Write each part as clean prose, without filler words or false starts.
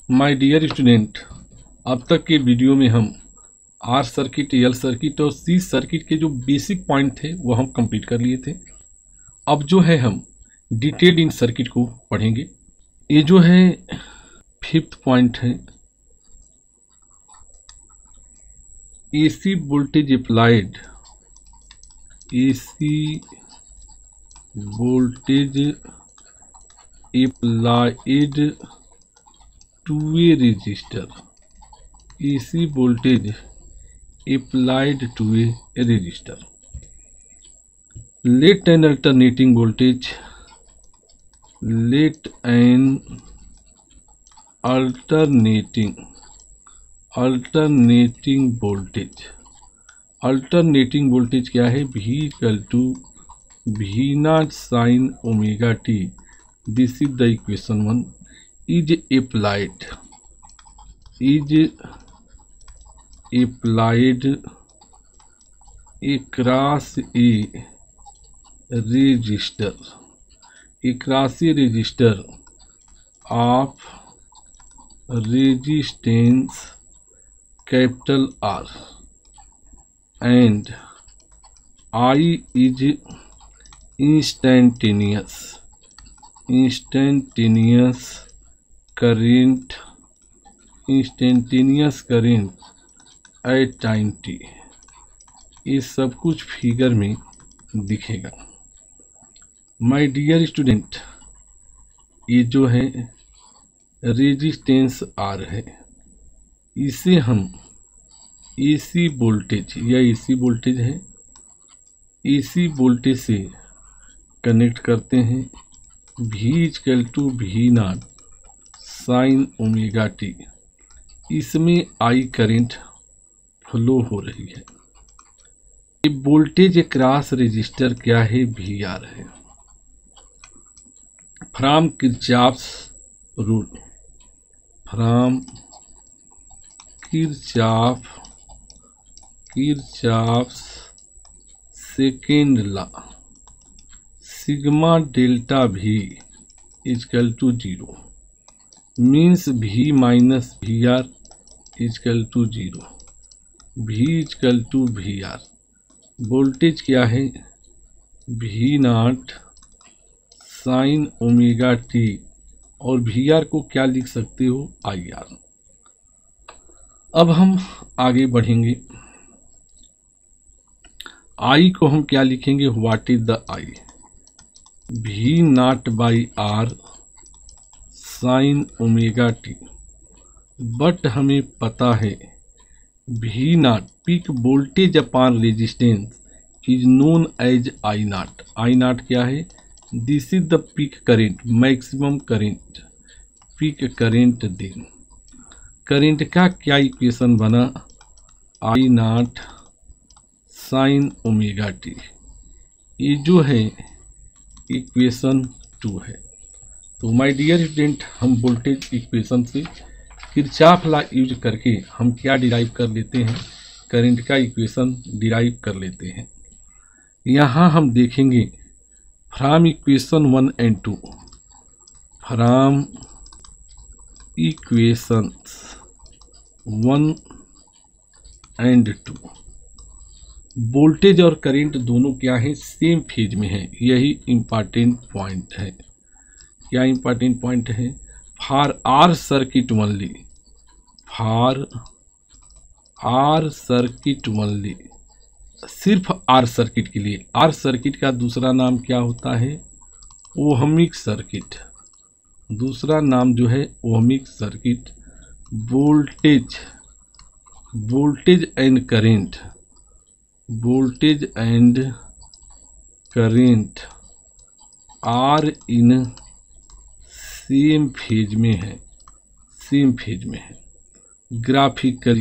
My dear student, अब तक के वीडियो में हम आर सर्किट, एल सर्किट और सी सर्किट के जो बेसिक पॉइंट थे वो हम कंप्लीट कर लिए थे। अब जो है हम डिटेल्ड इन सर्किट को पढ़ेंगे। ये जो है 5th पॉइंट है, AC voltage applied, AC voltage applied to a resistor, AC voltage applied to a resistor. Let an alternating voltage, let an alternating voltage क्या है? V equal to V naught sin omega t. This is the equation 1. Is applied across a resistor, of resistance capital R, and I is instantaneous current at time t। ये सब कुछ figure में दिखेगा। My dear student, ये जो है resistance R है, इसे हम AC वोल्टेज, या AC वोल्टेज है, AC वोल्टेज से कनेक्ट करते हैं। V equal to V not sine omega t. इसमें I करंट फ्लो हो रही है। ये वोल्टेज अक्रॉस रजिस्टर क्या है? VR है। From Kirchhoff's rule, from Kirchhoff's second law, sigma delta V equal to 0 means V minus VR equal to 0, V equal to VR। Voltage क्या है? V not sine omega t, और VR को क्या लिख सकते हो? IR। अब हम आगे बढ़ेंगे। I को हम क्या लिखेंगे? What is the I? V naught by R sine omega t. But हमें पता है V naught peak voltage upon resistance is known as I naught. I naught क्या है? This is the peak current, maximum current, peak current. Then current का क्या equation बना? I not sine omega t. ये जो है इक्वेशन 2 है। तो माय डियर स्टूडेंट, हम वोल्टेज इक्वेशन से किरचॉफ लॉ यूज करके हम क्या डिराइव कर लेते हैं? करंट का इक्वेशन डिराइव कर लेते हैं। यहाँ हम देखेंगे from equation 1 and 2, from equations 1 and 2, voltage और करंट दोनों क्या है? सेम फेज में है। यही इम्पॉर्टेंट पॉइंट है। क्या इम्पॉर्टेंट पॉइंट है? For R circuit only, for R circuit only, सिर्फ आर सर्किट के लिए। आर सर्किट का दूसरा नाम क्या होता है? Ohmic circuit. दूसरा नाम जो है ohmic circuit. Voltage and current are in same phase में है, सेम फेज में है। ग्राफिकली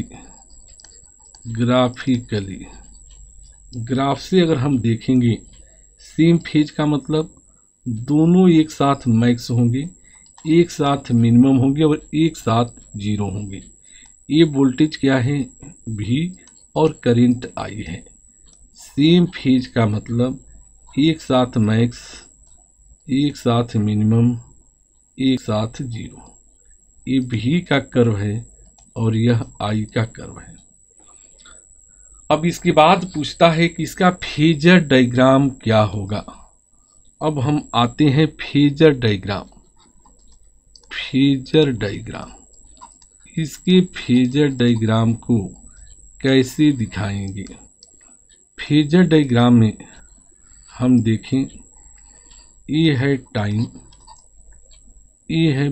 ग्राफ से अगर हम देखेंगे, सेम फेज का मतलब दोनों एक साथ मैक्स होंगे, एक साथ मिनिमम होंगे और एक साथ जीरो होंगे। ये वोल्टेज क्या है? V और करंट I है। सेम फेज का मतलब एक साथ मैक्स, एक साथ मिनिमम, एक साथ जीरो। ये भी का कर्व है और यह आई का कर्व है। अब इसके बाद पूछता है कि इसका फेजर डायग्राम क्या होगा। अब हम आते हैं फेजर डायग्राम। फेजर डायग्राम, इसके फेजर डायग्राम को कैसे दिखाएंगे। फेजर डायग्राम में हम देखें, ये है टाइम, ये है,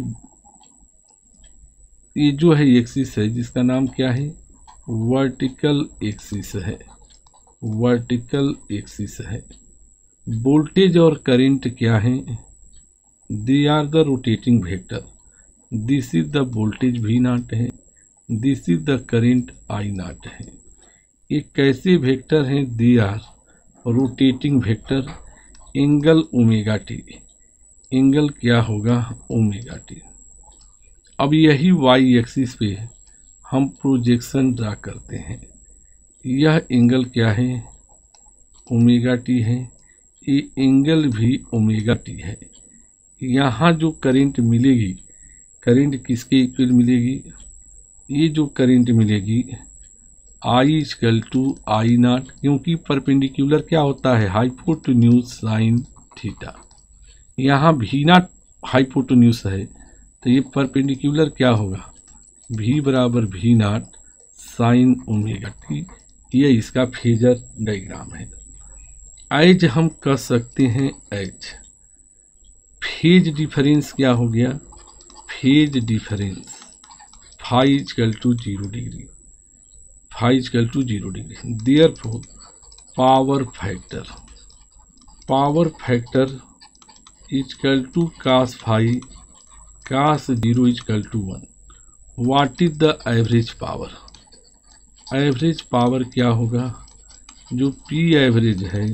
ये जो है एक्सिस है जिसका नाम क्या है, वर्टिकल एक्सिस है, वर्टिकल एक्सिस है। वोल्टेज और करंट क्या है, they are the rotating vector. This is the voltage V not है, this is the current I naught है। ये कैसे वेक्टर हैं, they are rotating vector, angle omega t, angle क्या होगा, ओमेगा टी। अब यही वाई एक्सिस पे हम प्रोजेक्शन ड्रा करते हैं। यह एंगल क्या है, ओमेगा टी है, ये एंगल भी ओमेगा टी है। यहाँ जो करंट मिलेगी, करंट किसके इक्वल मिलेगी, ये जो करंट मिलेगी I equal to I naught, क्योंकि परपेंडिकुलर क्या होता है, हाइपोटेन्यूज साइन थीटा। यहाँ V नॉट हाइपोटेन्यूज है तो ये परपेंडिकुलर क्या होगा, V बराबर V not sine omega t. ये इसका फेजर डायग्राम है। एज हम कह सकते हैं, एज फेज डिफरेंस क्या हो गया, phase difference phi equal to 0 degree, phi equal to 0 degree. Therefore power factor, power factor equal to cos phi, cos 0 equal to 1। What is the average power, average power क्या होगा, जो P average है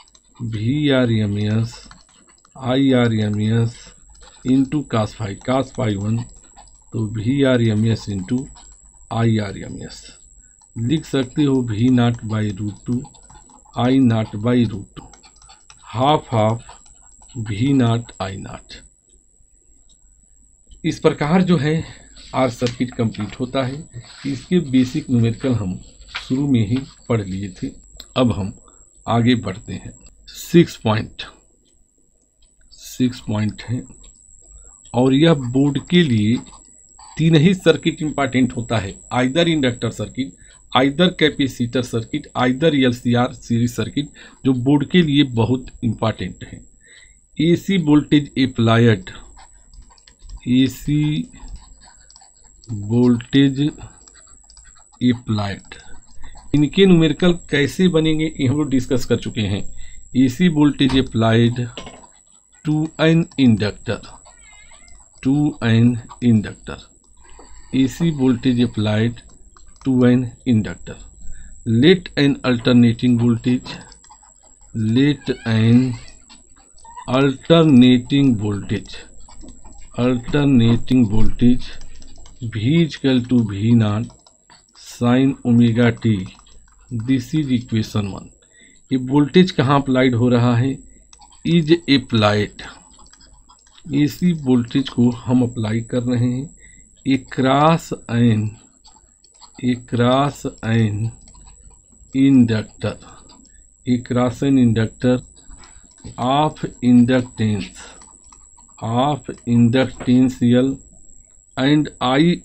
VRMS IRMS into cos phi, cos phi 1 तो VRMS into IRMS। लिख सकते हो V naught by root 2 I naught by root 2, half half V naught I naught. इस प्रकार जो है आर सर्किट कंप्लीट होता है। इसके बेसिक न्यूमेरिकल हम शुरू में ही पढ़ लिए थे। अब हम आगे बढ़ते हैं। 6 पॉइंट है और यह बोर्ड के लिए 3 ही सर्किट इंपॉर्टेंट होता है, either inductor circuit, either capacitor circuit, either LCR series circuit, जो बोर्ड के लिए बहुत इंपॉर्टेंट है। AC voltage applied, AC voltage applied, इनके न्यूमेरिकल कैसे बनेंगे ये हम लोग डिस्कस कर चुके हैं। AC voltage applied to an inductor, to an inductor, AC voltage applied to an inductor. Let an alternating voltage, let an alternating voltage, alternating voltage V equal to V naught sin omega t. This is equation 1. ये voltage कहाँ applied हो रहा है, is applied, AC voltage को हम apply कर रहे हैं across an inductor, across an inductor of inductance, of inductance and I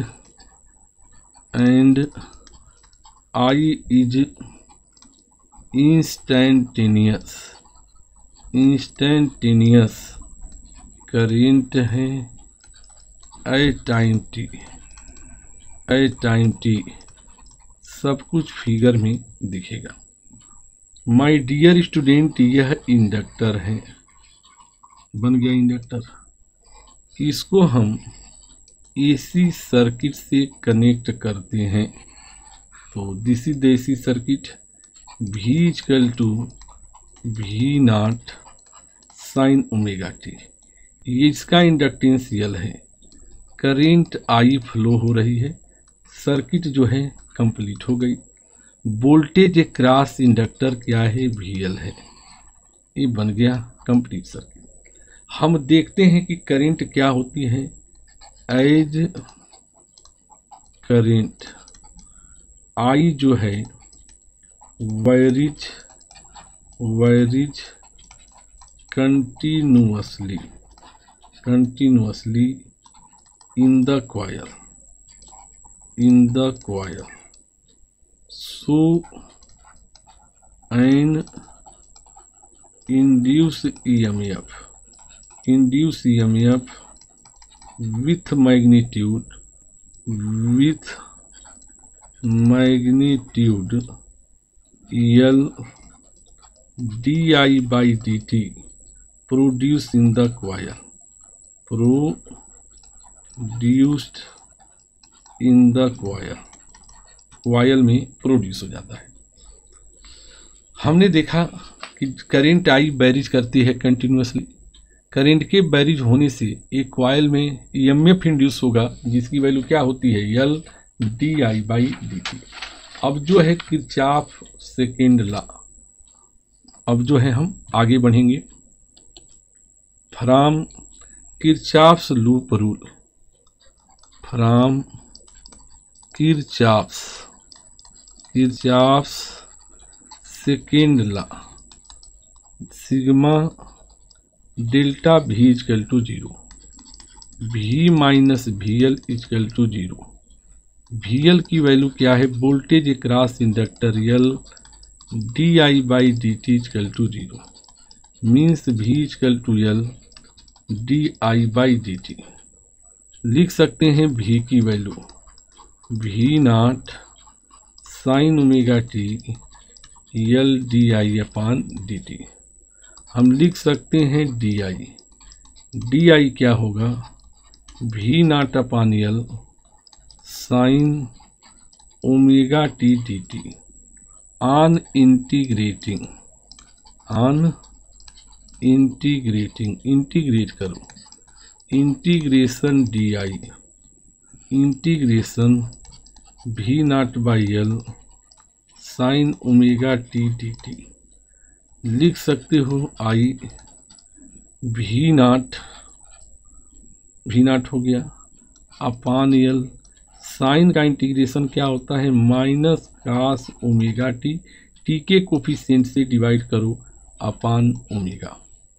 is instantaneous current है एट टाइम टी, सब कुछ फिगर में दिखेगा। माय डियर स्टूडेंट, यह इंडक्टर है, बन गया इंडक्टर। इसको हम AC सर्किट से कनेक्ट करते हैं तो this is the AC circuit, V equal to V not sine omega t. ये इसका इंडक्टेंस L है, करेंट I फ्लो हो रही है, सर्किट जो है कंप्लीट हो गई। वोल्टेज क्रॉस इंडक्टर क्या है, VL है। ये बन गया कंप्लीट सर्किट। हम देखते हैं कि करंट क्या होती है, एज करेंट आई जो है varies continuously in the coil so an induced EMF with magnitude L di by dt produced in the coil coil में प्रोड्यूस हो जाता है। हमने देखा कि करंट आई बैरिज करती है कंटिन्यूसली। करंट के बैरिज होने से एक कॉइल में ईएमएफ इंड्यूस होगा जिसकी वैल्यू क्या होती है L D I by D T. अब जो है किरचॉफ सेकेंड लॉ, अब जो है हम आगे बढ़ेंगे। From Kirchhoff's loop rule, from Kirchhoff's second law, sigma delta V equal to 0, V minus V L equal to 0। V L की वैल्यू क्या है, voltage across inductor L D I by D T equal to 0 means V equal to L D I by D T. लिख सकते हैं V की value V not sine omega t L D I upon D T. हम लिख सकते हैं D I क्या होगा, V not upon L sine omega t D T on integrating integrate करो, integration D I integration V naught by L sine omega t D T. लिख सकते हो आई भी नॉट हो गया अपान एल, साइन का integration क्या होता है minus cos omega t, t के कोफिशिएंट से डिवाइड करो अपान ओमेगा।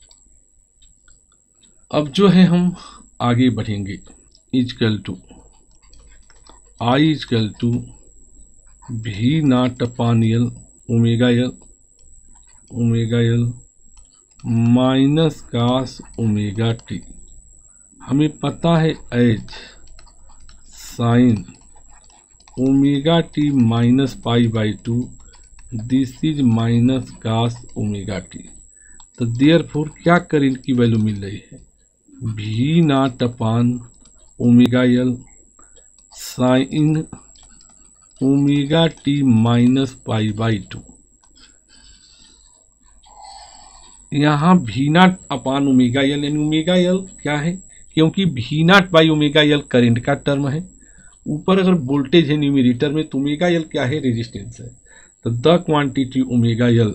अब जो है हम आगे बढ़ेंगे, equal to I equal to V not upon L omega L minus cos omega t. हमें पता है as sine omega t minus pi by 2 this is minus cos omega t. तो देयरफॉर क्या करंट की वैल्यू मिल रही है, V not upon omega L sine omega t minus pi by 2। यहाँ V not upon omega L, यानी omega L क्या है, क्योंकि V naught by omega L current का टर्म है। ऊपर अगर वोल्टेज है न्यूमरेटर में तो ओमेगा एल क्या है, रेजिस्टेंस है। तो the quantity omega L,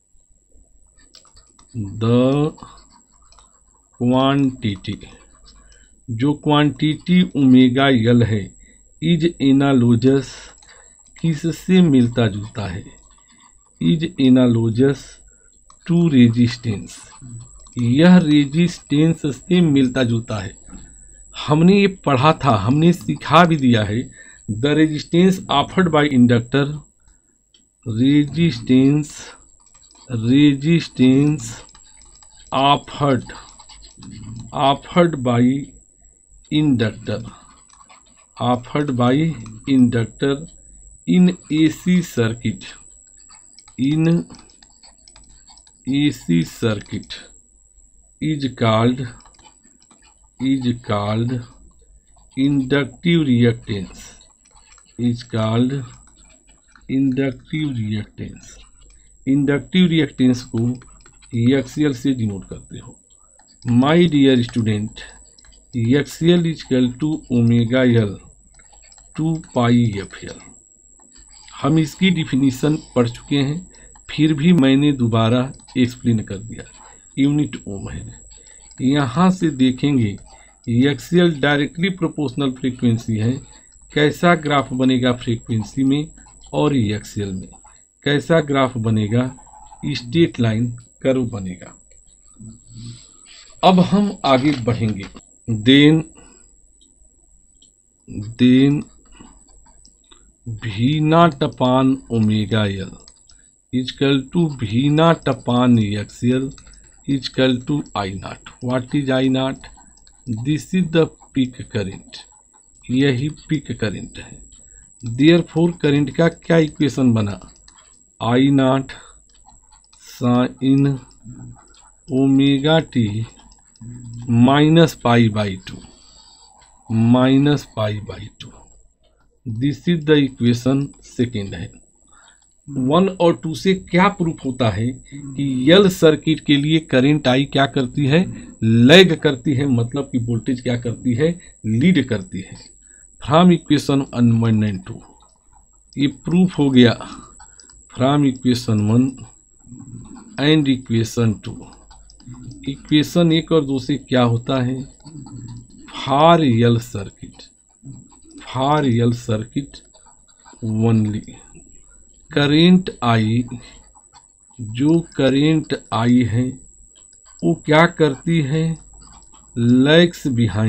the quantity जो क्वांटिटी ओमेगा एल है इज एनालोजस, किससे मिलता जुलता है, इज एनालोजस टू रेजिस्टेंस, यह रेजिस्टेंस से मिलता जुलता है। हमने ये पढ़ा था, हमने सिखा भी दिया है, the resistance offered by inductor, resistance offered by inductor in AC circuit, is called inductive reactance, inductive reactance को एक्सीएल से डिनोट करते हो। My dear student, XL equal to omega L 2 pi F L. हम इसकी definition पढ़ चुके हैं, फिर भी मैंने दोबारा एक्सप्लेन कर दिया, यूनिट ओम है। यहाँ से देखेंगे एक्सियल डायरेक्टली प्रोपोर्शनल फ्रीक्वेंसी है, कैसा ग्राफ बनेगा फ्रीक्वेंसी में और एक्सियल में कैसा ग्राफ बनेगा, स्ट्रेट लाइन कर्व बनेगा। अब हम आगे बढ़ेंगे। Then V nought upon omega L equal to V nought upon XL equal to I nought. What is I nought? This is the peak current, यही पीक करंट है। Therefore current का क्या equation बना? I not sine omega t minus pi by two, minus pi by two. This is the equation second है। 1 और 2 से क्या proof होता है कि यल सर्किट के लिए करंट आई क्या करती है? लैग करती है, मतलब कि वोल्टेज क्या करती है? लीड करती है। फ्रॉम इक्वेशन 1 एंड 2 ये प्रूफ हो गया। From equation 1 and equation 2, equation 1 और 2 से क्या होता है? For L circuit only current I, जो करेंट आई है वो क्या करती है? Lags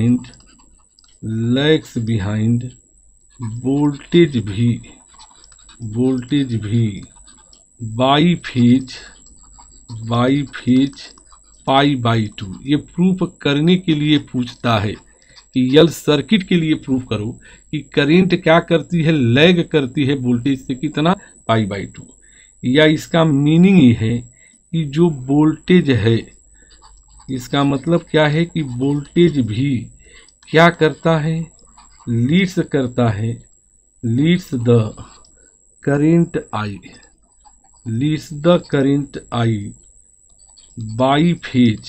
behind voltage V by phase pi by two. ये प्रूफ करने के लिए पूछता है कि यल सर्किट के लिए प्रूफ करो कि करंट क्या करती है? लैग करती है वोल्टेज से कितना? Pi by two. या इसका मीनिंग ये है कि जो वोल्टेज है, इसका मतलब क्या है कि वोल्टेज भी क्या करता है? लीड्स करता है, leads the current I by phase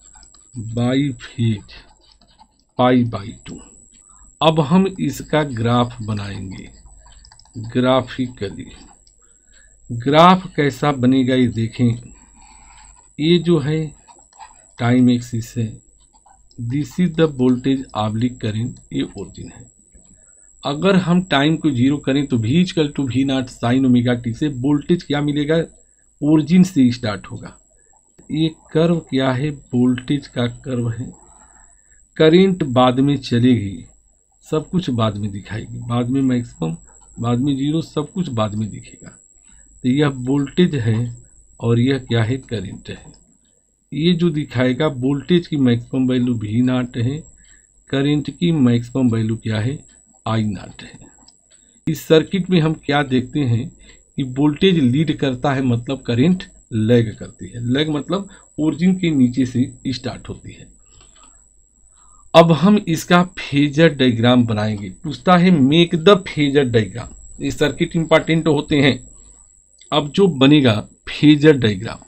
pi by two. अब हम इसका ग्राफ बनाएंगे ग्राफिकली। ग्राफ कैसा बनेगा ये देखें। ये जो है टाइम एक्सिस है, this is the voltage oblique current, ये ओरिजिन है। अगर हम टाइम को जीरो करें तो V equal to V not sine omega t से वोल्टेज क्या मिलेगा? ओरिजिन से स्टार्ट होगा। ये कर्व क्या है? वोल्टेज का कर्व है। करंट बाद में चलेगी, सब कुछ बाद में दिखाएगी, बाद में मैक्सिमम, बाद में जीरो, सब कुछ बाद में दिखेगा। तो यह वोल्टेज है और यह क्या है? करंट है। ये जो दिखाएगा वोल्टेज की मैक्सिमम वैल्यू V नॉट है, करंट की मैक्सिमम वैल्यू क्या है? आई नॉट है। इस सर्किट में हम क्या देखते हैं कि वोल्टेज लीड करता है, मतलब करंट लैग करती है। लैग मतलब ओरिजिन के नीचे से स्टार्ट होती है। अब हम इसका फेजर डायग्राम बनाएंगे। पूछता है मेक द फेजर डायग्राम। ये सर्किट इंपॉर्टेंट होते हैं। अब जो बनेगा फेजर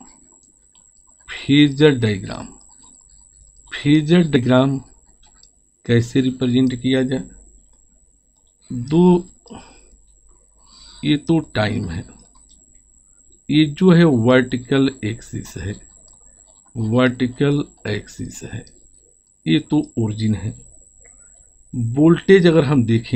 डायग्राम कैसे रिप्रेजेंट किया जाए? ये तो टाइम है, ये जो है वर्टिकल एक्सिस है, ये तो ओरिजिन है। वोल्टेज अगर हम देखें,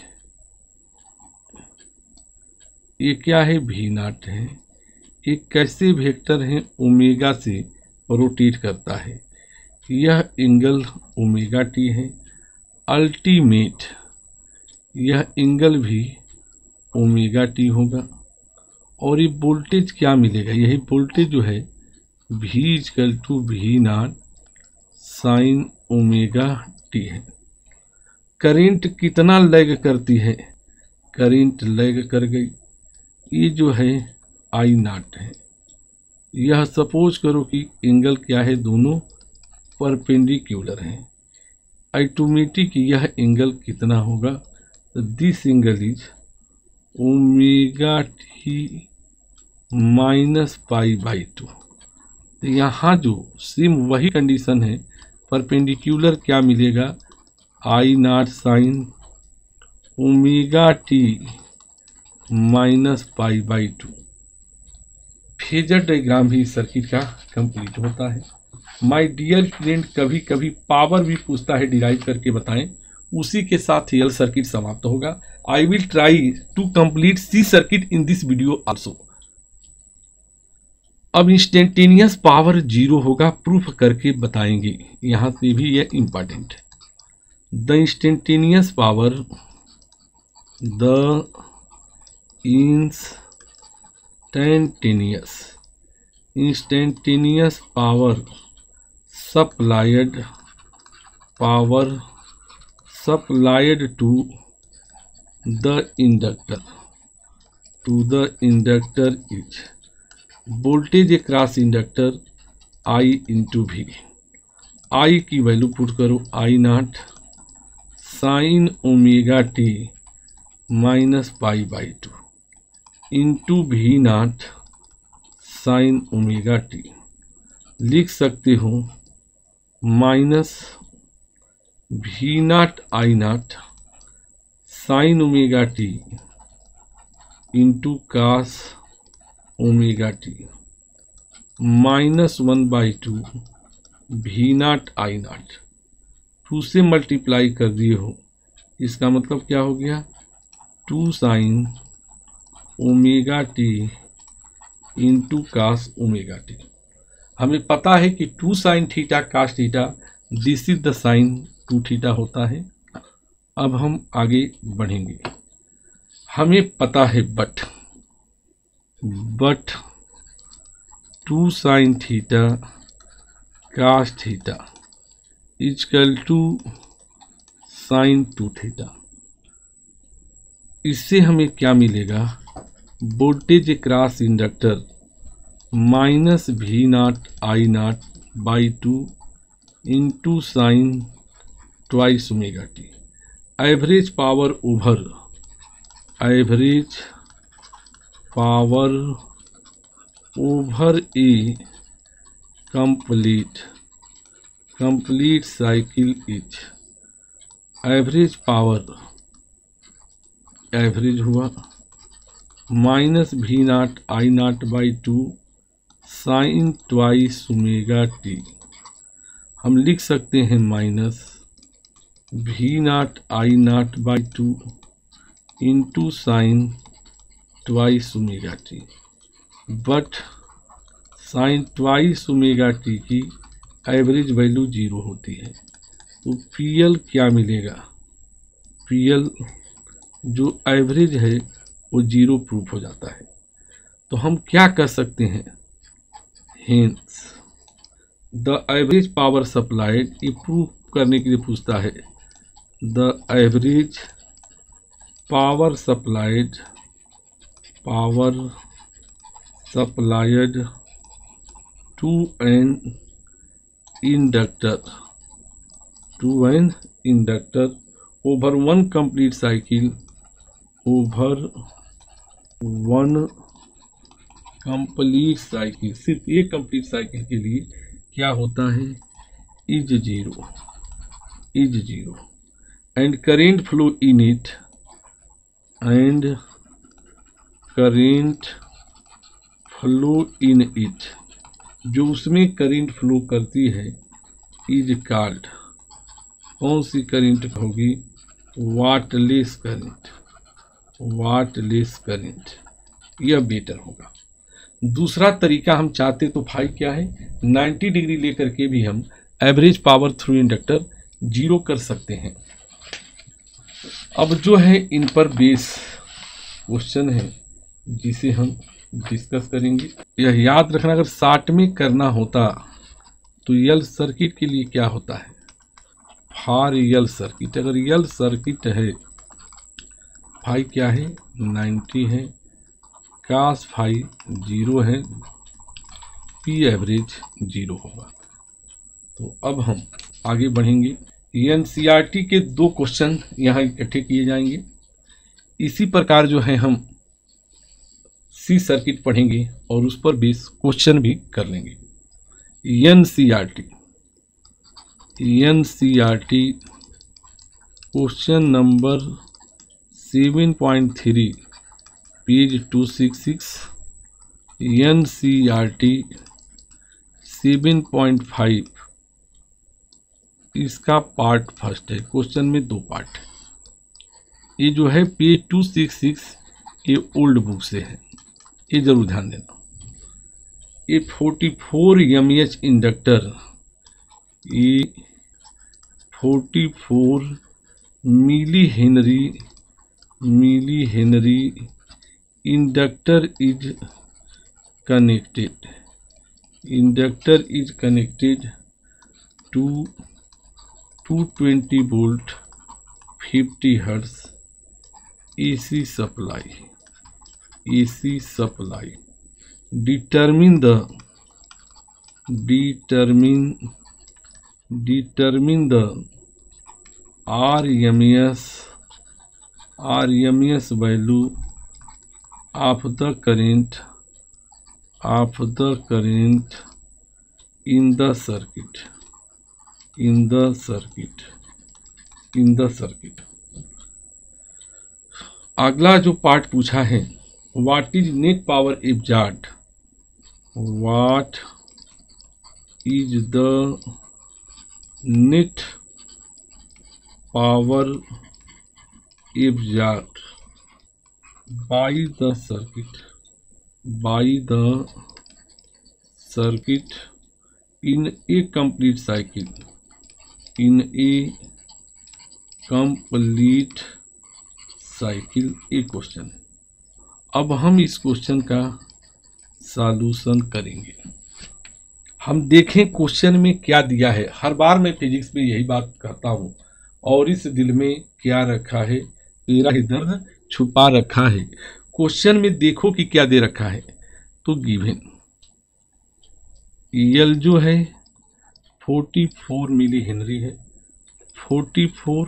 ये क्या है? V नॉट है। ये कैसे वेक्टर है? ओमेगा से रोटेट करता है। यह एंगल ओमेगा टी है। अल्टीमेट यह एंगल भी ओमेगा टी होगा। और ये वोल्टेज क्या मिलेगा? यही वोल्टेज जो है V equal to V not sine omega t है। करंट कितना लैग करती है? करंट लैग कर गई। ये जो है आई नॉट है। यह सपोज करो कि एंगल क्या है? दोनों परपेंडिकुलर हैं। ऑटोमेटिक यह एंगल कितना होगा? This angle is omega t minus pi by two. तो यहाँ जो सेम वही कंडीशन है, परपेंडिकुलर क्या मिलेगा? I not sine omega t minus pi by two. Phasor diagram भी सर्किट का कंप्लीट होता है। माय डियर फ्रेंड कभी कभी पावर भी पूछता है, डिराइव करके बताएं। उसी के साथ यल सर्किट समाप्त होगा। I will try to complete C circuit in this video also. अब इंस्टेंटेनियस पावर जीरो होगा, प्रूफ करके बताएंगे। यहां से भी यह इंपॉर्टेंट है। The instantaneous power, the instantaneous power supplied to the inductor is voltage across inductor I into V. I की वैल्यू पुट करो, I not sine omega t minus pi by 2 into V not sine omega t. लिख सकते हो minus V nought I not sine omega t into cos omega t -1/2 V nought I not. 2 से multiply कर दिए हो, इसका मतलब क्या हो गया 2 sine omega t into cos omega t. हमें पता है कि 2 sine theta cos theta, this is the sine 2 theta होता है। अब हम आगे बढ़ेंगे। हमें पता है but 2 sine theta cos theta equal to sine 2 theta. इससे हमें क्या मिलेगा, voltage across inductor minus V nought I nought by 2 into sine twice omega t. Average power over a complete cycle is average power, average हुआ minus V nought I nought by 2 sine twice omega t. हम लिख सकते हैं minus V nought I nought by 2 into sine twice omega t. But sine twice omega t की average value 0 होती है, तो PL क्या मिलेगा, पीएल जो एवरेज है वो 0 प्रूफ हो जाता है। तो हम क्या कर सकते हैं, hence the average power supplied, ये प्रूफ करने के लिए पूछता है। The average power supplied to an inductor over one complete cycle, सिर्फ एक कंप्लीट साइकिल के लिए क्या होता है, is zero and current flow in it, जो उसमें करंट फ्लो करती है इज कॉल्ड, कौन सी करंट होगी, वाटलेस करंट, यह बेटर होगा। दूसरा तरीका हम चाहते तो भाई क्या है, 90 डिग्री लेकर के भी हम एवरेज पावर थ्रू इंडक्टर 0 कर सकते हैं। अब जो है इन पर बेस क्वेश्चन है जिसे हम डिस्कस करेंगे। यह याद रखना, अगर शॉर्ट में करना होता तो यल सर्किट के लिए क्या होता है, फॉर यल सर्किट, अगर यल सर्किट है फाई क्या है 90 है, कास फाई 0 है, पी एवरेज 0 होगा। तो अब हम आगे बढ़ेंगे। एनसीईआरटी के 2 क्वेश्चन यहाँ इकट्ठे किए जाएंगे। इसी प्रकार जो है हम सी सर्किट पढ़ेंगे और उस पर बेस क्वेश्चन भी कर लेंगे। NCERT question number 7.3 page 266। NCERT 7.5 इसका पार्ट फर्स्ट है। क्वेश्चन में 2 पार्ट। ये जो है पेज 266 ये ओल्ड बुक से है, ये जरूर ध्यान देना। ये 44 mAh इंडक्टर, ये 44 milli henry inductor is connected to 220 volt 50 hertz AC supply. determine the RMS value of the current in the circuit। अगला जो पार्ट पूछा है, what is net power absorbed, what is the net power absorbed by the circuit in a complete cycle, एक question. अब हम इस question का solution करेंगे। हम देखें क्वेश्चन में क्या दिया है। हर बार मैं फिजिक्स में यही बात करता हूँ, और इस दिल में क्या रखा है, तेरा ही दर्द छुपा रखा है। क्वेश्चन में देखो कि क्या दे रखा है। तो गिवन एल जो है 44 मिली हेनरी है, 44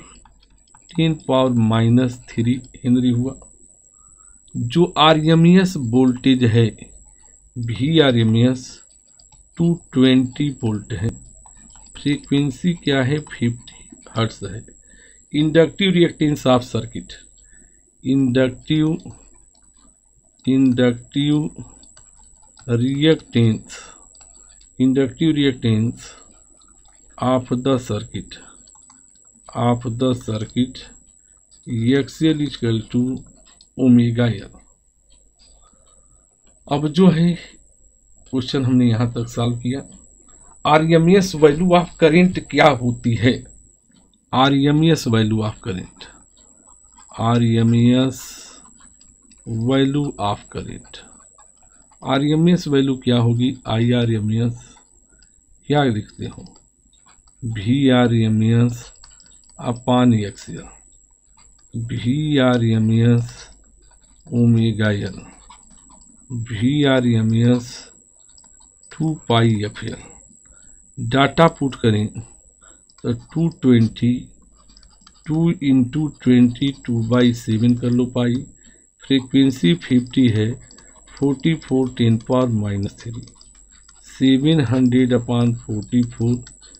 10⁻³ हेनरी हुआ। जो RMS वोल्टेज है VRMS 220 वोल्ट है। फ्रीक्वेंसी क्या है 50 हर्ट्ज है। Inductive reactance of circuit, inductive reactance of the circuit XL equal to omega L. अब जो है क्वेश्चन हमने यहां तक सॉल्व किया। RMS वैल्यू ऑफ करंट क्या होती है? RMS value of current, RMS value क्या होगी? IRMS, क्या लिखते हो? VRMS upon XL, VRMS omega L, VRMS 2πfl। Data put करें तो 220 2 इंटू 20 2/7 कर लो पाई। फ्रीक्वेंसी 50 है, 44 10⁻³ 700 अपॉन 44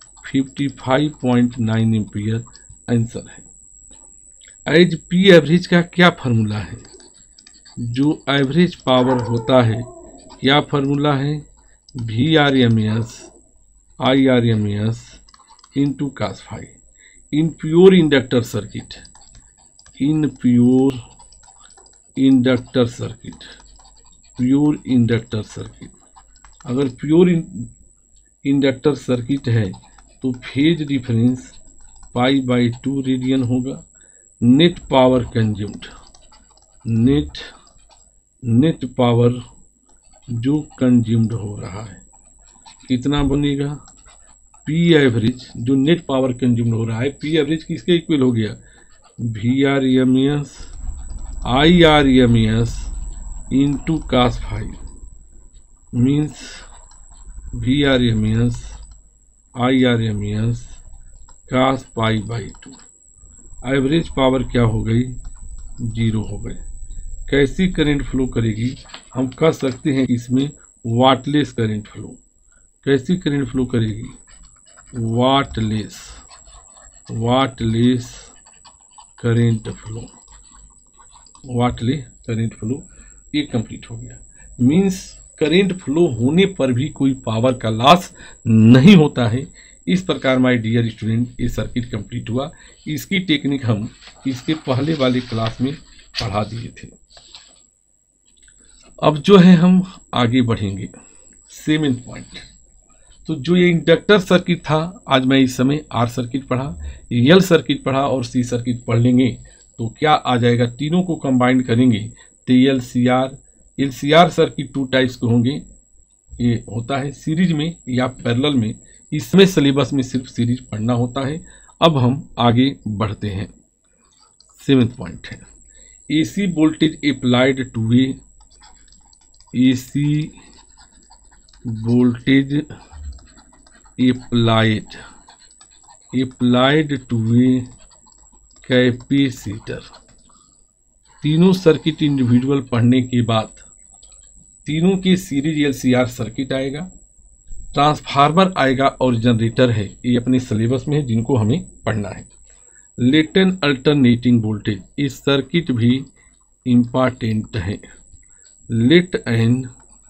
55.9 एम्पियर आंसर है। एज P एवरेज का क्या फार्मूला है? जो एवरेज पावर होता है क्या फार्मूला है? VRMS IRMS into cos phi. In pure inductor circuit, अगर प्योर इंडक्टर सर्किट है तो फेज डिफरेंस π/2 रेडियन होगा। Net power consumed, net power जो कंज्यूम्ड हो रहा है कितना बनेगा? P एवरेज जो नेट पावर कंज्यूम्ड हो रहा है, P एवरेज किसके इक्वल हो गया? VRMS IRMS into cos phi, means VRMS IRMS cos π/2। Average power क्या हो गई? 0 हो गई। कैसी करंट फ्लो करेगी? हम कह सकते हैं इसमें वाटलेस करंट फ्लो। कैसी करंट फ्लो करेगी? वाटलेस करंट फ्लो, ये कंप्लीट हो गया। मीन्स करेंट फ्लो होने पर भी कोई पावर का लॉस नहीं होता है। इस प्रकार माय डियर स्टूडेंट ये सर्किट कंप्लीट हुआ। इसकी टेक्निक हम इसके पहले वाले क्लास में पढ़ा दिए थे। अब जो है हम आगे बढ़ेंगे 7th पॉइंट। तो जो ये इंडक्टर सर्किट था, आज मैं इस समय आर सर्किट पढ़ा, एल सर्किट पढ़ा और सी सर्किट पढ़ लेंगे तो क्या आ जाएगा, तीनों को कंबाइन करेंगे तो L C R circuit 2 types के होंगे। ये होता है सीरीज में या पैरेलल में। इसमें सिलेबस में सिर्फ सीरीज पढ़ना होता है। अब हम आगे बढ़ते हैं। 7th पॉइंट है AC voltage applied to a AC voltage applied to a capacitor. तीनों सर्किट इंडिविजुअल पढ़ने के बाद तीनों की सीरीज एलसीआर सर्किट आएगा, ट्रांसफार्मर आएगा और जनरेटर है। ये अपने सिलेबस में है जिनको हमें पढ़ना है। लेट एन अल्टरनेटिंग वोल्टेज, इस सर्किट भी इम्पॉर्टेंट है। Let an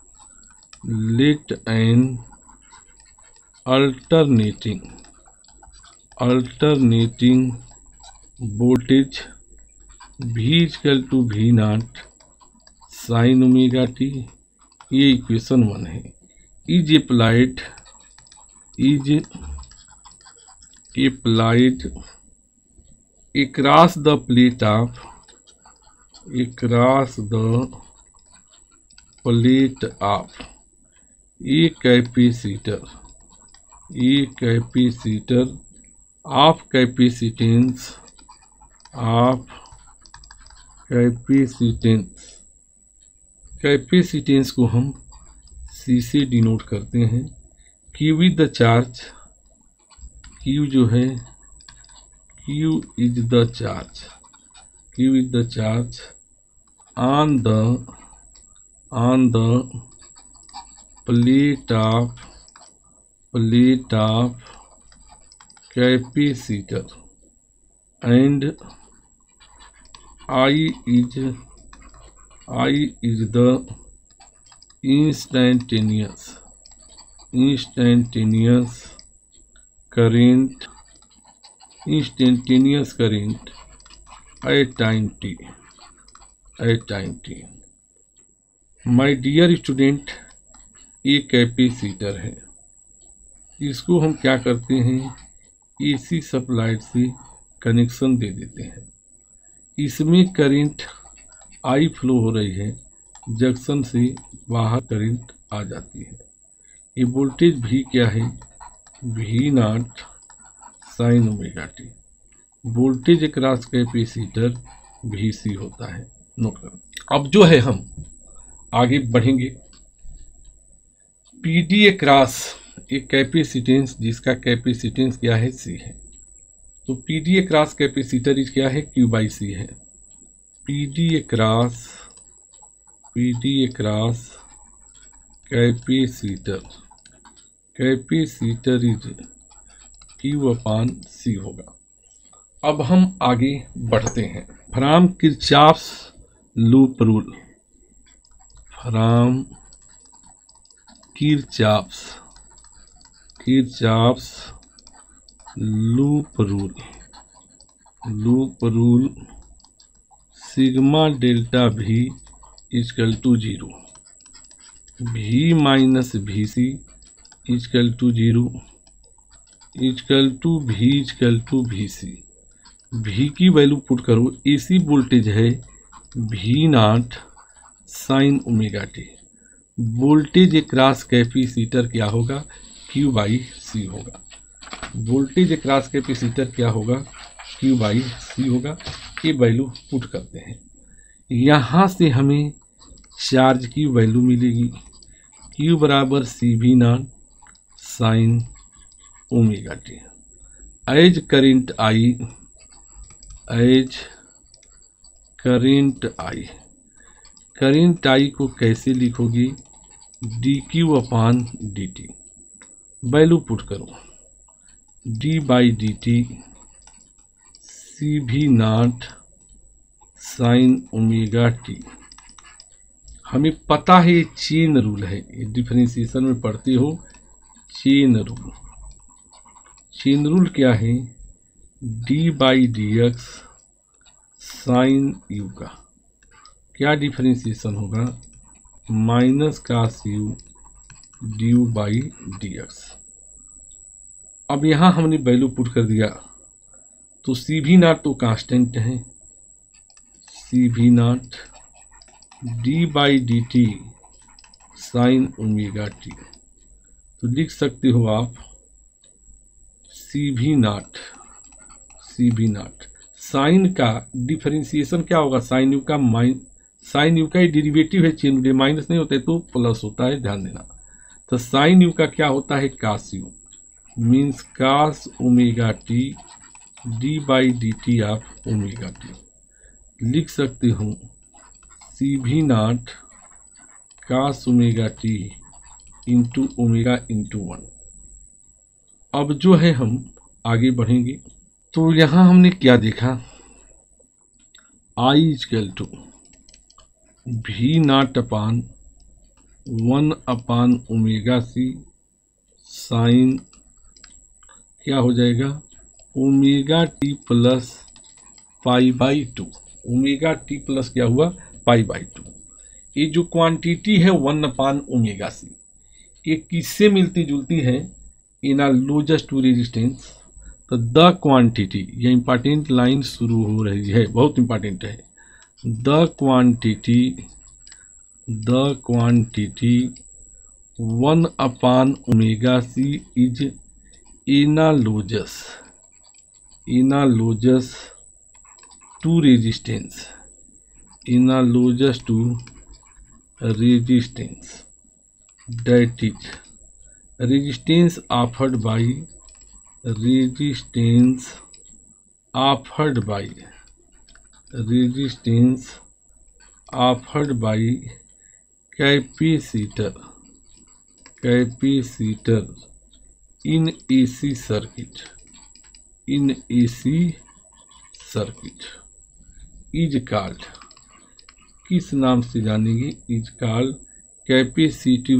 alternating voltage V equal to V not sine omega t, ये इक्वेशन 1 है। Is applied across the plate of a capacitor of capacitance को हम C से डिनोट करते हैं। Q with the charge, Q जो है Q is the charge on the plate of capacitor and I is the instantaneous current at time t। My dear student, ये capacitor है। इसको हम क्या करते हैं, एसी सप्लाई से कनेक्शन दे देते हैं। इसमें करंट आई फ्लो हो रही है, जंक्शन से बाहर करंट आ जाती है। ये वोल्टेज भी क्या है, V not sine omega t. Voltage across capacitor VC होता है, नोट करो। अब जो है हम आगे बढ़ेंगे। PD अक्रॉस एक कैपेसिटेंस जिसका कैपेसिटेंस क्या है, C है। तो PD अक्रॉस कैपेसिटर इज क्या है, Q बाई C है। PD across capacitor is Q upon C होगा। अब हम आगे बढ़ते हैं। From Kirchhoff's loop rule, from Kirchhoff's loop rule sigma delta V equal to 0, V minus VC equal to 0 equal to V equal to VC। V की value put करो, AC voltage है V not sine omega t. Voltage across capacitor क्या होगा, Q by C होगा। Voltage across capacitor क्या होगा, Q by C होगा। ये वैल्यू पुट करते हैं। यहाँ से हमें चार्ज की वैल्यू मिलेगी, Q बराबर CV nought sine omega t. As current I को कैसे लिखोगी, dQ upon dt। Value put करो, d by dt CV nought sine omega t. हमें पता है ये चेन रूल है, ये डिफरेंशिएशन में पढ़ते हो चेन रूल। चेन रूल क्या है? D by d x sine u का क्या डिफरेंशिएशन होगा? Minus cos u d u by d x. अब यहाँ हमने वैल्यू पुट कर दिया तो सी भी नॉट तो कांस्टेंट है, C V nought d by D t sine omega t. तो लिख सकते हो आप सी भी नॉट साइन का डिफरेंशिएशन क्या होगा? साइन यू का ही डेरिवेटिव है, चेन माइनस नहीं होता है तो प्लस होता है, ध्यान देना। तो साइन यू का क्या होता है? Cos u, means cos omega t d by D t of omega t. लिख सकते हो C V nought cos omega t into omega into 1। अब जो है हम आगे बढ़ेंगे तो यहाँ हमने क्या देखा? I equal to V not upon 1 upon omega C sine क्या हो जाएगा? Omega t plus pi by 2। Omega t plus क्या हुआ? Pi by 2। ये जो क्वांटिटी है 1 अपान ओमेगा सी, ये किससे मिलती जुलती है? Analogous to resistance. तो द क्वांटिटी, ये इंपॉर्टेंट लाइन शुरू हो रही है, बहुत इंपॉर्टेंट है। The quantity 1 upon omega C is analogous to resistance, that is resistance offered by capacitor in AC circuit is called, किस नाम से जानेंगे? Is called capacitive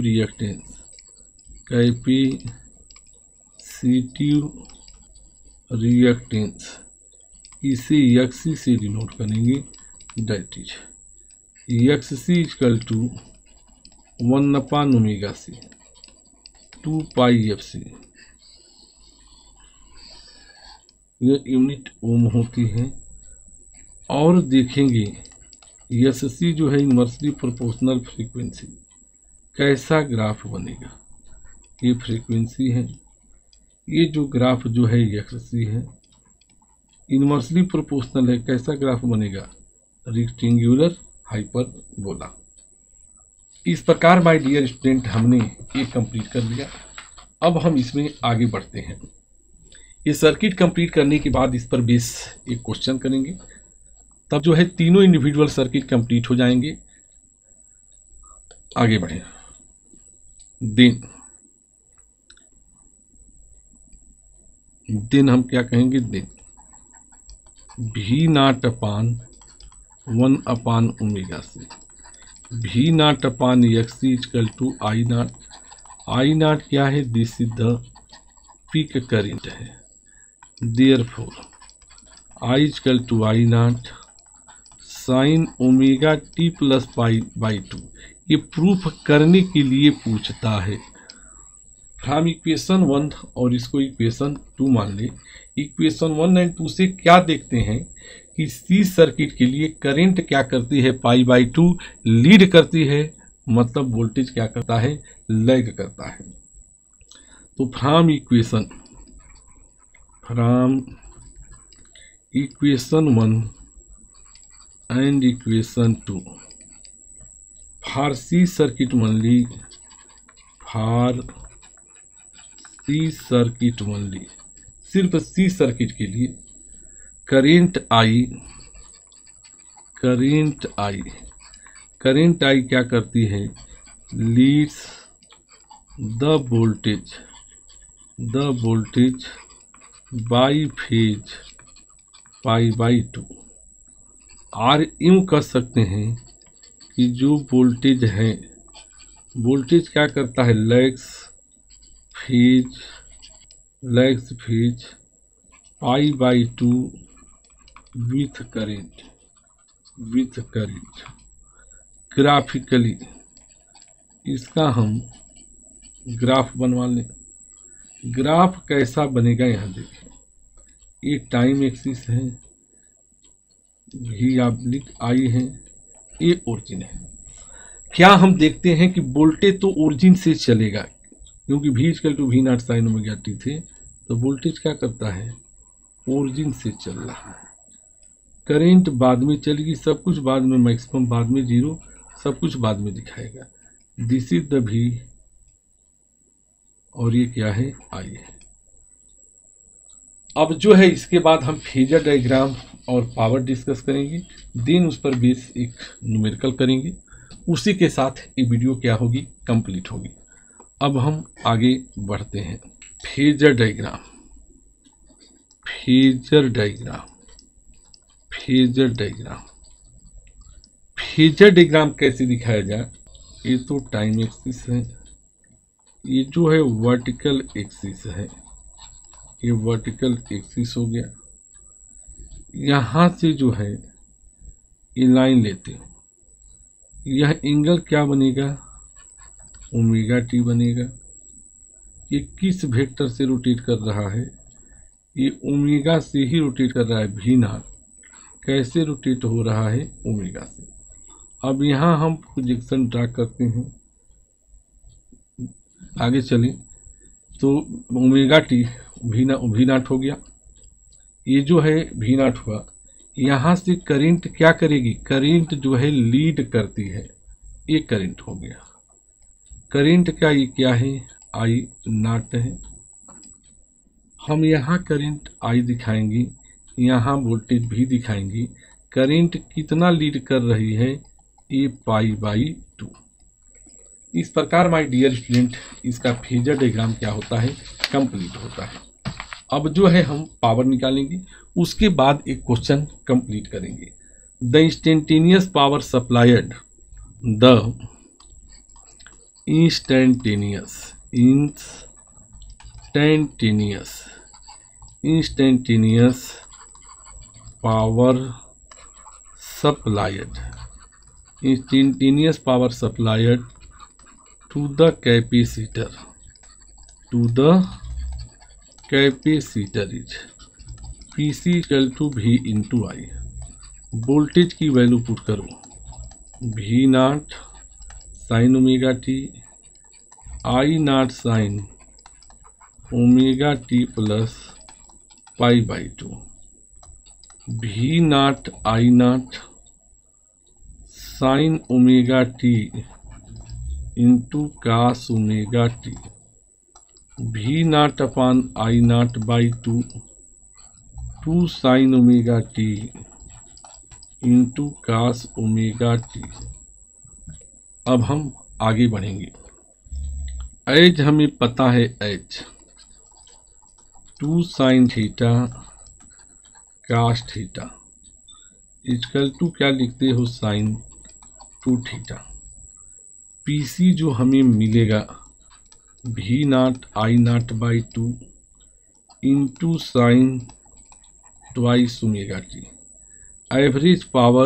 reactance. इसे एक्सी से डिनोट करेंगे, that is XC equal to 1 upon omega C 2 pi F C. यह unit ओम होती है। और देखेंगे एससी जो है इन्वर्सली प्रोपोर्शनल फ्रीक्वेंसी, कैसा ग्राफ बनेगा? ये फ्रीक्वेंसी है, ये जो ग्राफ जो है एक्ससी है, इन्वर्सली प्रोपोर्शनल है, कैसा ग्राफ बनेगा? Rectangular hyperbola. इस प्रकार माय डियर स्टूडेंट हमने ये कंप्लीट कर लिया। अब हम इसमें आगे बढ़ते हैं। ये सर्किट कंप्लीट करने के बाद इस पर बेस एक क्वेश्चन करेंगे, तब जो है तीनों इंडिविजुअल सर्किट कंप्लीट हो जाएंगे। आगे बढ़े। दिन हम क्या कहेंगे? दिन भी not upon 1 upon omega C, V not upon X equal to I naught. I naught क्या है? This is the peak current है। Therefore I equal to I not sine omega t plus pi by 2। ये proof करने के लिए पूछता है। हम इक्वेशन 1 और इसको इक्वेशन 2 मान ले। इक्वेशन 1 एंड 2 से क्या देखते हैं कि सी सर्किट के लिए करंट क्या करती है? पाई बाई 2 लीड करती है, मतलब वोल्टेज क्या करता है? लैग करता है। तो from equation 1 and equation 2 for C circuit only, सिर्फ C सर्किट के लिए करंट I क्या करती है? Leads the voltage by phase pi by 2। और यूं कह सकते हैं कि जो वोल्टेज है, वोल्टेज क्या करता है, lags phase π/2 with current graphically इसका हम ग्राफ बनवा लें। ग्राफ कैसा बनेगा, यहाँ देखिए, ये टाइम एक्सिस है, V/I है, ये ओरिजिन है। क्या हम देखते हैं कि वोल्टेज तो ओरिजिन से चलेगा, क्योंकि V=V0 sin ωt थे, तो वोल्टेज क्या करता है, ओरिजिन से चल रहा है। करेंट बाद में चलेगी, सब कुछ बाद में, मैक्सिमम बाद में, जीरो सब कुछ बाद में दिखाएगा। दिस इज द V और ये क्या है, I है। अब जो है इसके बाद हम फेजर डायग्राम और पावर डिस्कस करेंगे, देन उस पर बेस एक न्यूमेरिकल करेंगे। उसी के साथ ये वीडियो क्या होगी, कंप्लीट होगी। अब हम आगे बढ़ते हैं। फेजर डायग्राम कैसे दिखाया जाए, ये तो टाइम एक्सिस है, ये जो है वर्टिकल एक्सिस है, ये वर्टिकल एक्सिस हो गया। यहाँ से जो है ये लाइन लेते हो, यह एंगल क्या बनेगा, ωt बनेगा। ये किस वेक्टर से रोटेट कर रहा है, ये ओमेगा से ही रोटेट कर रहा है, V0 कैसे रोटेट हो रहा है, ओमेगा से। अब यहाँ हम प्रोजेक्शन ड्रा करते हैं, आगे चलें तो ωt V0 हो गया, ये जो है V0 हुआ। यहाँ से करंट क्या करेगी, करंट जो है लीड करती है, ये करंट हो गया। करंट का ये क्या है, I0 है। हम यहाँ करंट I दिखाएंगे, यहाँ वोल्टेज भी दिखाएंगे। करंट कितना लीड कर रही है, ये π/2। इस प्रकार माय डियर स्टूडेंट इसका फेजर डायग्राम क्या होता है, कंप्लीट होता है। अब जो है हम पावर निकालेंगे, उसके बाद एक क्वेश्चन कंप्लीट करेंगे। The instantaneous power supplied, instantaneous power supplied to the capacitor is Pc = V × I। Voltage की वैल्यू पुट करो, V0 sin ωt, I0 sin ωt plus π/2, V0 I0 sin ωt into cos ωt, V0/I0/2 2 sin ωt into cos ωt। अब हम आगे बढ़ेंगे। As हमें पता है, एच 2 sin theta cos theta equal to क्या लिखते हो, sin 2 थीटा। PC जो हमें मिलेगा V0 I0/2 into sine twice ωt। Average power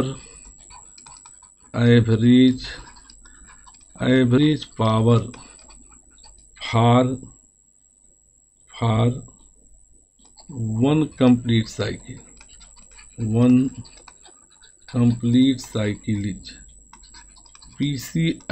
for one complete cycle is PC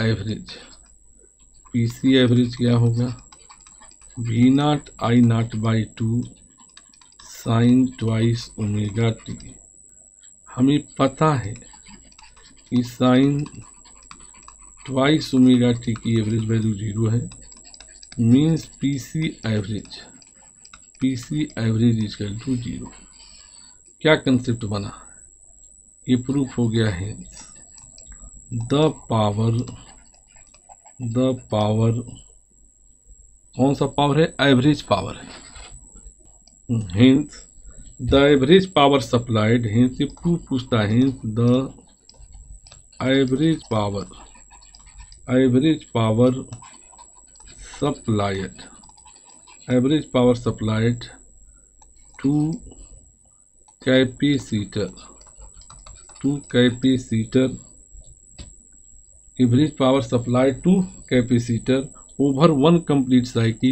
average क्या होगा, V0 I0/2 sign twice ωt। हमें पता है कि साइन ट्वाइस ωt की एवरेज वैल्यू 0 है, means PC average equal to 0। क्या कंसेप्ट बना, ये प्रूफ हो गया है। द पावर कौन सा पावर है, एवरेज पावर है। Hence the average power supplied, hence ये प्रूफ पूछता है, hence the average power supplied to capacitor average power supplied to capacitor over one complete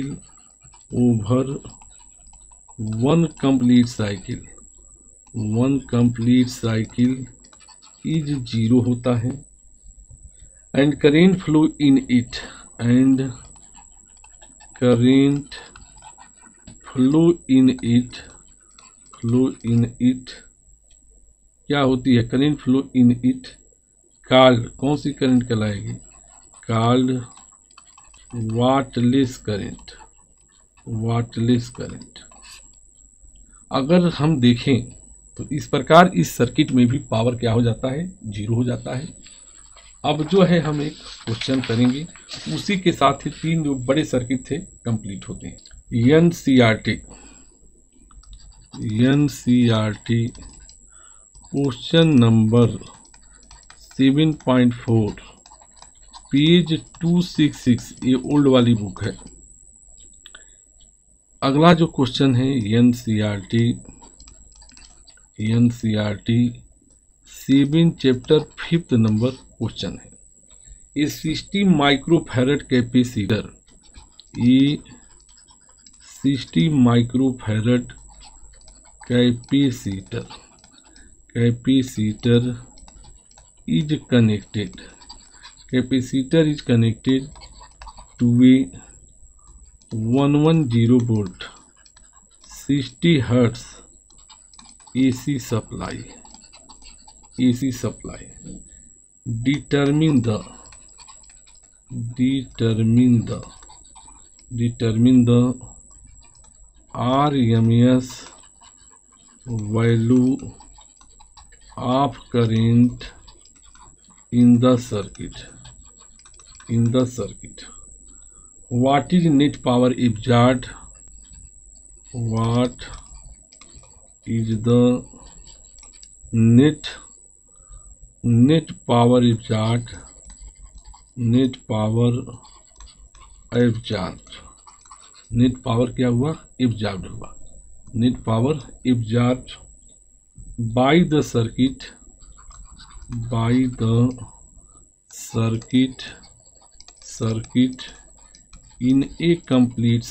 cycle is zero होता है and current flow in it क्या होती है current flow in it called, कौन सी करंट कहलाएगी, कॉल्ड वाटलेस करंट। अगर हम देखें तो इस प्रकार इस सर्किट में भी पावर क्या हो जाता है, जीरो हो जाता है। अब जो है हम एक क्वेश्चन करेंगे, उसी के साथ ही तीन जो बड़े सर्किट थे कंप्लीट होते हैं। एनसीईआरटी क्वेश्चन नंबर 7.4 पेज 266, ये ओल्ड वाली बुक है। अगला जो क्वेश्चन है NCERT 7 chapter 5th number question है। A 60 microfarad capacitor, capacitor is connected to a 110 volt 60 hertz AC supply. Determine the RMS value of current in the circuit. What is net power absorbed? What is the net power absorbed? Net power क्या हुआ, absorbed हुआ। Net power absorbed by the circuit in a complete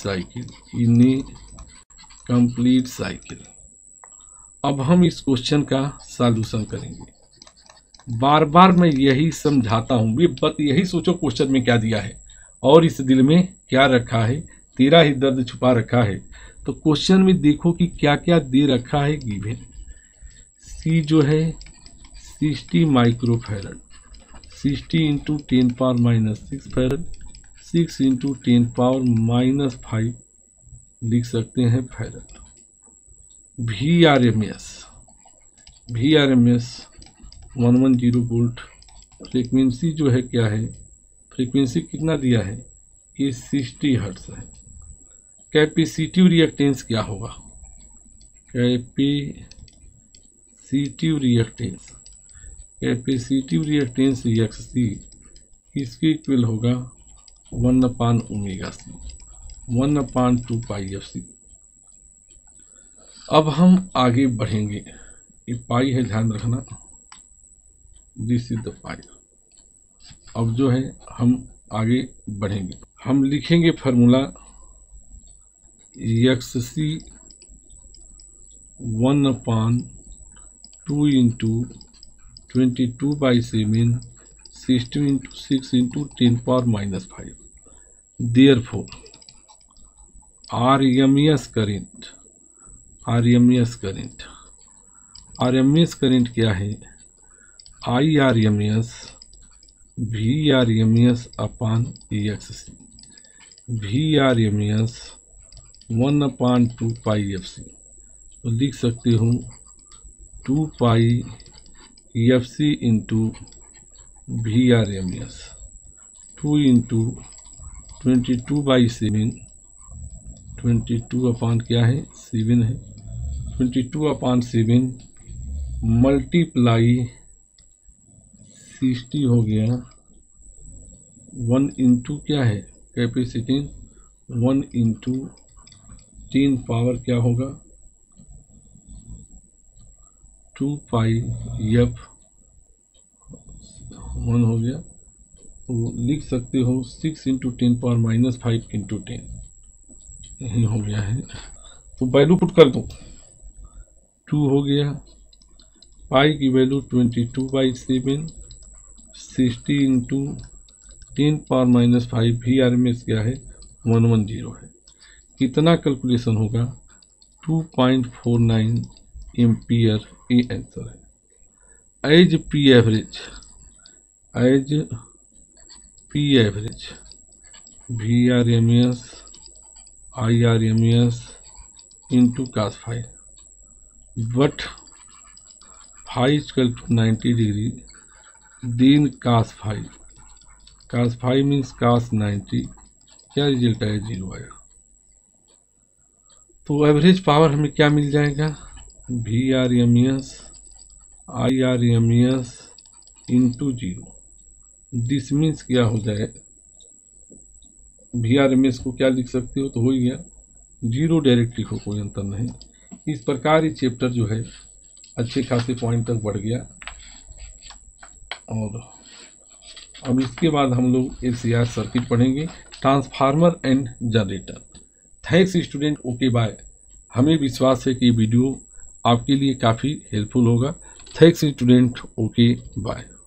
cycle। अब हम इस question का solution करेंगे। बार बार मैं यही समझाता हूँ, यही सोचो क्वेश्चन में क्या दिया है और इस दिल में क्या रखा है, तेरा ही दर्द छुपा रखा है। तो क्वेश्चन में देखो कि क्या क्या दे रखा है गिवन। सी जो है 60 माइक्रोफैरड, 60 इंटू 10⁻⁻6 फैरड, 6 इंटू 10⁻⁻5 लिख सकते हैं फैरड। VRMS 110 volt. फ्रीक्वेंसी जो है क्या है, फ्रीक्वेंसी कितना दिया है, ये 60 हर्ट्ज है। कैपेसिटिव रिएक्टेंस क्या होगा, कैपेसिटिव रिएक्टेंस XC इसके इक्वल होगा 1/ω/C 1/2πfC। अब हम आगे बढ़ेंगे, ये पाई है ध्यान रखना, दिस इज द पाई। अब जो है हम आगे बढ़ेंगे, हम लिखेंगे formula XC 1/2 into 22/7 60 into 6 into 10⁻⁻5। Therefore RMS current क्या है, IRMS VRMS upon XC। VRMS 1/2πfC, तो लिख सकते हूँ 2πfC into VRMS 2 into 22/7 22 upon क्या है 7 है, 22/7 मल्टीप्लाई 60 हो गया 1 इंटू क्या है कैपेसिटेंस 1 इंटू 10 पावर क्या होगा 2 पाई एफ 1 हो गया। तो लिख सकते हो 6 इंटू 10 पावर माइनस 5 इंटू 10 यही हो गया है। तो वैल्यू पुट कर दो 2 हो गया पाई की value 22/7 60 into 10 power minus 5 VRMS क्या है 110 है। कितना कैलकुलेशन होगा 2.49 एम्पियर ये आंसर है। As P average VRMS IRMS into cos phi but phi equal to 90 degree then cos phi means cos 90 क्या रिजल्ट आया 0 आया। तो एवरेज पावर हमें क्या मिल जाएगा VRMS IRMS into 0 this means क्या हो जाए VRMS को क्या लिख सकते हो तो हो ही गया 0 डायरेक्ट लिखो कोई अंतर नहीं। इस प्रकार ये चैप्टर जो है अच्छे खासे पॉइंट तक बढ़ गया और अब इसके बाद हम लोग LCR सर्किट पढ़ेंगे transformer and generator. Thanks student okay bye. हमें विश्वास है कि ये वीडियो आपके लिए काफ़ी हेल्पफुल होगा। Thanks student okay bye.